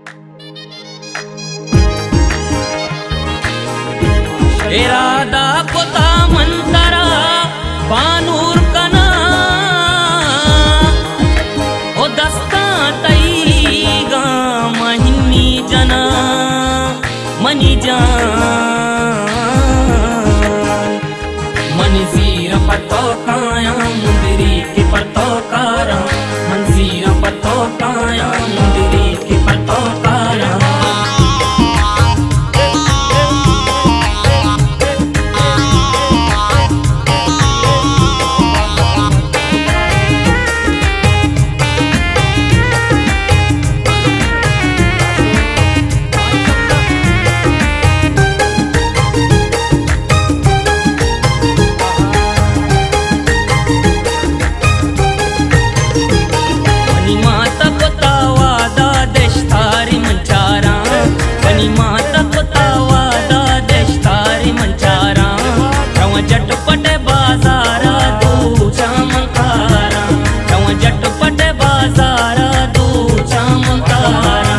इरादा कोता मंतरा बानूर कना ओ दस्ता तई गा महिनी जना मनी जान मनजीर पतो काया मुंदरी के पतो कारा मनजीर पतो काया मुंदरी के पतो कारा झटपट बाजारा दू चमकारा झटपट बाजारा दू चमकारा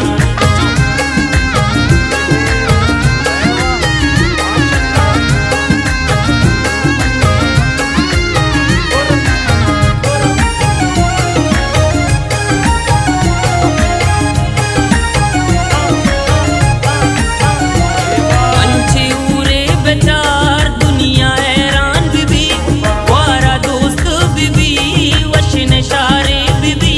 पंछी उरे बेचार दुनिया शारे बीबी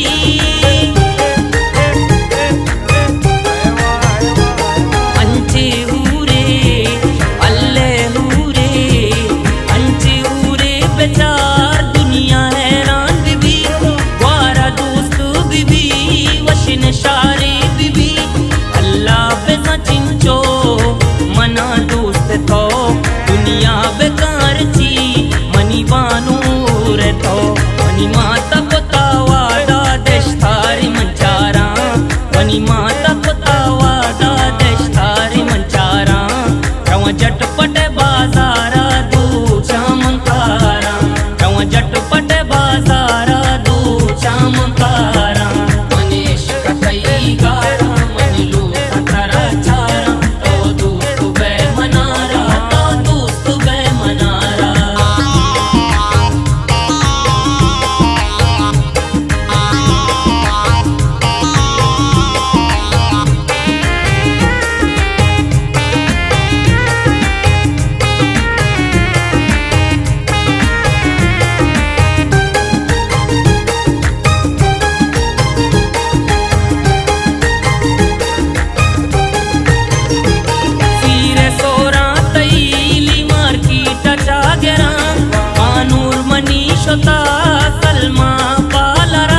अंचे हूरे अल्ले हूरे अंचे हूरे बेचार दुनिया हैरान बीबी वारा दोस्त बीबी वशिन शारे बीबी अल्लाह बेजा चिंचो मना दोस्त तो दुनिया बेकार ची मनी बानूर तो मनी माता वादा देश थारी मंचारा वनी माता वादा देश थारी मंचारा रवा झटपट बाजारा दू चमकारा रवा झटपट बाजारा दू चमकारा मनीष कतई गारा मनी लोग तरा चारा तो दोस्त बे मनारा तो दोस्त बे मनारा मनीषोता सलमा पालरा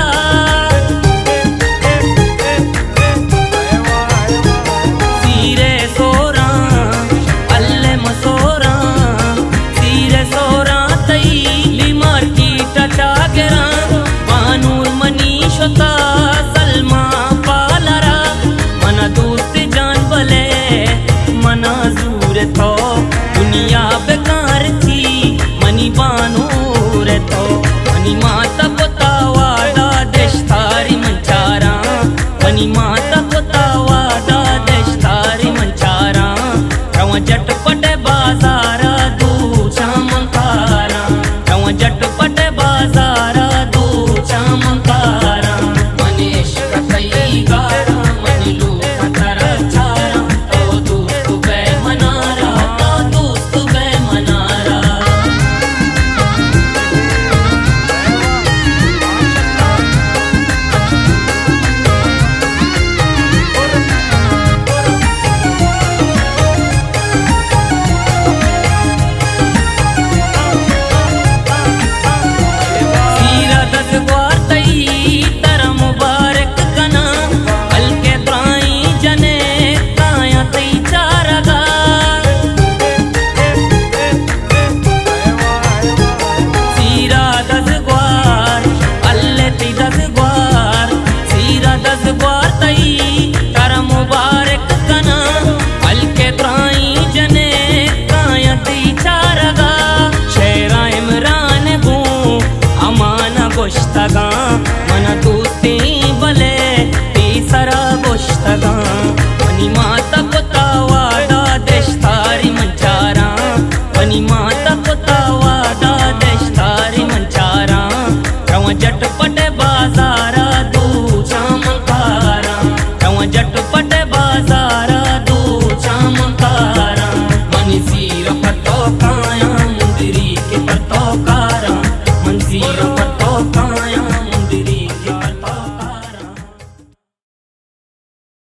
सीरे सोरा अल्ले मसोरा सीरे सोरा तई मार्केट चागरा बानूर मनीषोता सलमा पालरा मना दोस्त जान बले मना जूर तो दुनिया बेकार थी मनी बानू तो मनी माता वादा देश थारी मंचारा मनी माता वादा देश थारी मंचारा रवा झट